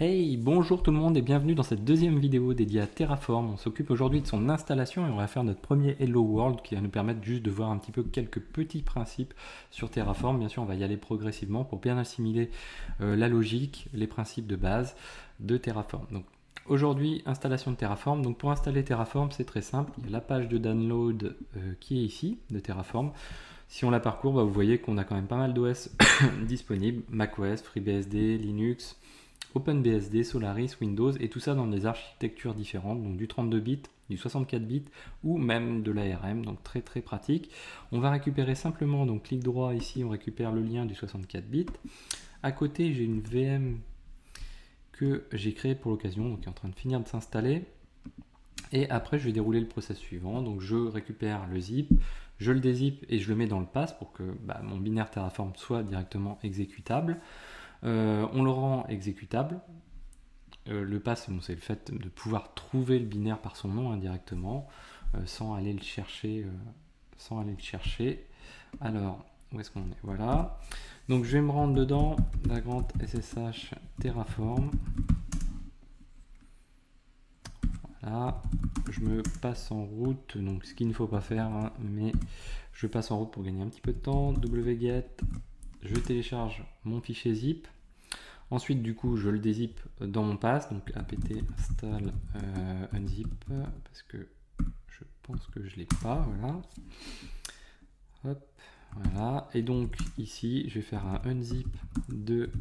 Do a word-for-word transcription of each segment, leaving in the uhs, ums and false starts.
Hey, bonjour tout le monde et bienvenue dans cette deuxième vidéo dédiée à Terraform. On s'occupe aujourd'hui de son installation et on va faire notre premier Hello World qui va nous permettre juste de voir un petit peu quelques petits principes sur Terraform. Bien sûr, on va y aller progressivement pour bien assimiler euh, la logique, les principes de base de Terraform. Donc aujourd'hui, installation de Terraform. Donc pour installer Terraform, c'est très simple. Il y a la page de download euh, qui est ici de Terraform. Si on la parcourt, bah, vous voyez qu'on a quand même pas mal d'O S disponibles, macOS, FreeBSD, Linux, OpenBSD, Solaris, Windows, et tout ça dans des architectures différentes, donc du trente-deux bits, du soixante-quatre bits, ou même de l'A R M, donc très très pratique. On va récupérer simplement, donc clic droit ici, on récupère le lien du soixante-quatre bits. À côté, j'ai une V M que j'ai créée pour l'occasion, donc qui est en train de finir de s'installer. Et après, je vais dérouler le process suivant, donc je récupère le zip, je le dézip et je le mets dans le pass pour que bah, mon binaire Terraform soit directement exécutable. Euh, on le rend exécutable. Euh, le pass, bon, c'est le fait de pouvoir trouver le binaire par son nom indirectement, euh, sans aller le chercher, euh, sans aller le chercher. Alors, où est-ce qu'on est? Voilà. Donc, je vais me rendre dedans, la grande S S H Terraform. Voilà. Je me passe en route, donc ce qu'il ne faut pas faire, hein, mais je passe en route pour gagner un petit peu de temps. wget. Je télécharge mon fichier zip. Ensuite, du coup, je le dézip dans mon pass. Donc, apt install euh, unzip parce que je pense que je l'ai pas. Voilà. Hop, voilà. Et donc, ici, je vais faire un unzip de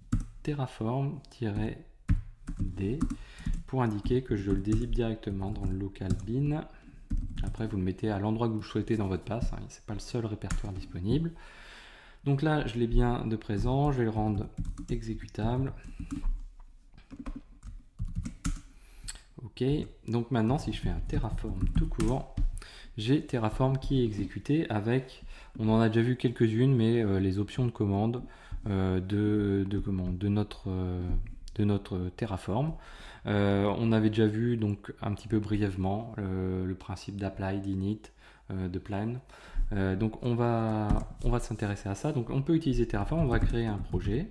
terraform-d pour indiquer que je le dézip directement dans le local bin. Après, vous le mettez à l'endroit que vous souhaitez dans votre pass. Hein, c'est pas le seul répertoire disponible. Donc là, je l'ai bien de présent, je vais le rendre exécutable. Ok, donc maintenant, si je fais un Terraform tout court, j'ai Terraform qui est exécuté avec, on en a déjà vu quelques-unes, mais euh, les options de commande euh, de, de, comment, de, notre, euh, de notre Terraform. Euh, on avait déjà vu donc un petit peu brièvement euh, le principe d'apply, d'init, euh, de plan. Euh, donc on va, on va s'intéresser à ça. Donc on peut utiliser Terraform, on va créer un projet.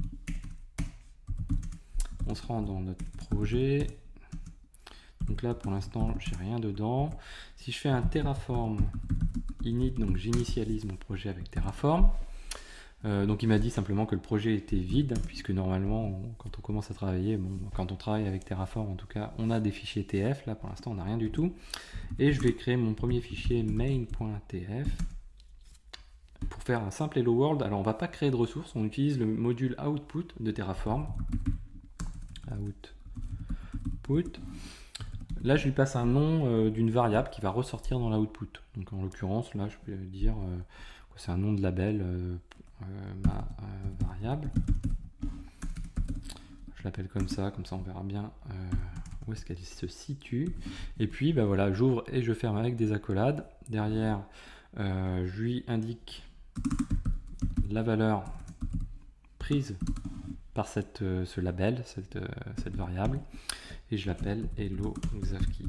On se rend dans notre projet. Donc là pour l'instant j'ai rien dedans. Si je fais un Terraform init, donc j'initialise mon projet avec Terraform. Euh, donc il m'a dit simplement que le projet était vide, puisque normalement on, quand on commence à travailler, bon, quand on travaille avec Terraform en tout cas, on a des fichiers T F. Là pour l'instant on n'a rien du tout. Et je vais créer mon premier fichier main.tf pour faire un simple Hello World. Alors on va pas créer de ressources, on utilise le module output de Terraform. Output. Là je lui passe un nom euh, d'une variable qui va ressortir dans l'output. Donc en l'occurrence là je peux dire euh, c'est un nom de label euh, euh, ma euh, variable. Je l'appelle comme ça, comme ça on verra bien euh, où est-ce qu'elle se situe. Et puis bah voilà, j'ouvre et je ferme avec des accolades. Derrière euh, je lui indique la valeur prise par cette, euh, ce label, cette, euh, cette variable, et je l'appelle hello Xavki.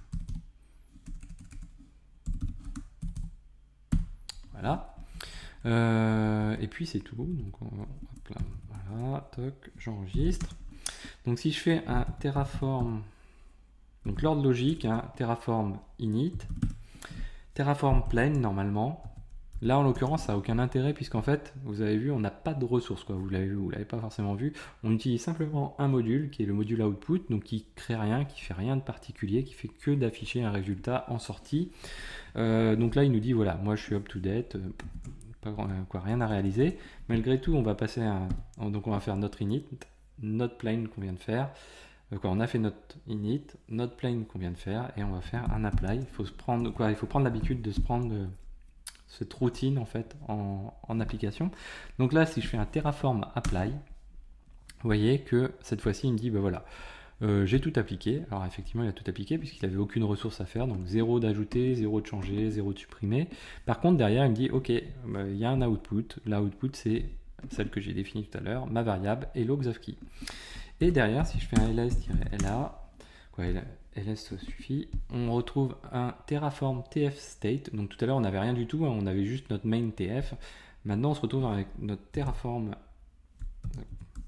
Voilà. Euh, et puis c'est tout. Donc on, hop là, voilà, toc, j'enregistre. Donc si je fais un Terraform, donc l'ordre logique, hein, Terraform init, Terraform plain normalement. Là en l'occurrence ça n'a aucun intérêt puisqu'en fait vous avez vu on n'a pas de ressources, quoi. Vous l'avez vu, vous l'avez pas forcément vu. On utilise simplement un module qui est le module output, donc qui crée rien, qui fait rien de particulier, qui fait que d'afficher un résultat en sortie. Euh, donc là il nous dit voilà, moi je suis up to date. Euh, Pas quoi, rien à réaliser. Malgré tout, on va passer à, donc on va faire notre init, notre plain qu'on vient de faire. Donc on a fait notre init, notre plain qu'on vient de faire, et on va faire un apply. Il faut se prendre quoi, il faut prendre l'habitude de se prendre de, cette routine en fait en, en application. Donc là, si je fais un Terraform apply, vous voyez que cette fois-ci, il me dit ben voilà. Euh, j'ai tout appliqué. Alors effectivement il a tout appliqué puisqu'il n'avait aucune ressource à faire, donc zéro d'ajouter, zéro de changer, zéro de supprimer. Par contre derrière il me dit ok, bah, il y a un output, l'output c'est celle que j'ai définie tout à l'heure, ma variable hello Xavki. Et derrière si je fais un ls-la, quoi, ls ça suffit, on retrouve un Terraform tf state. Donc tout à l'heure on n'avait rien du tout, hein, on avait juste notre main tf. Maintenant on se retrouve avec notre Terraform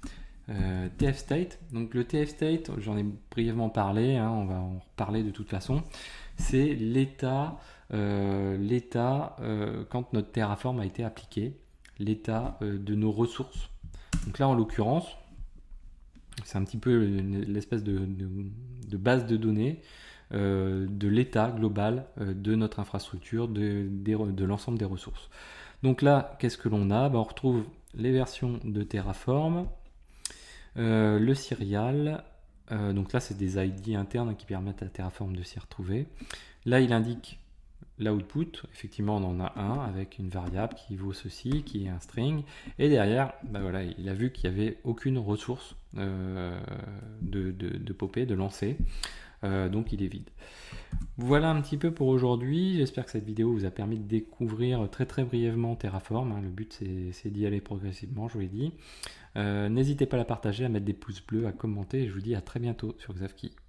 euh, tfstate. Donc le tfstate, j'en ai brièvement parlé, hein, on va en reparler de toute façon. C'est l'état, euh, l'état euh, quand notre Terraform a été appliqué, l'état euh, de nos ressources. Donc là, en l'occurrence, c'est un petit peu l'espèce de, de, de base de données euh, de l'état global euh, de notre infrastructure, de, de, de l'ensemble des ressources. Donc là, qu'est-ce que l'on a? Ben, on retrouve les versions de Terraform, euh, le serial. Euh, donc là, c'est des I D internes qui permettent à Terraform de s'y retrouver. Là, il indique l'output. Effectivement, on en a un avec une variable qui vaut ceci, qui est un string. Et derrière, ben voilà, il a vu qu'il n'y avait aucune ressource euh, de, de, de popper, de lancer. Euh, donc il est vide. Voilà un petit peu pour aujourd'hui. J'espère que cette vidéo vous a permis de découvrir très très brièvement Terraform. Hein. Le but c'est d'y aller progressivement, je vous l'ai dit. Euh, N'hésitez pas à la partager, à mettre des pouces bleus, à commenter. Et je vous dis à très bientôt sur Xavki.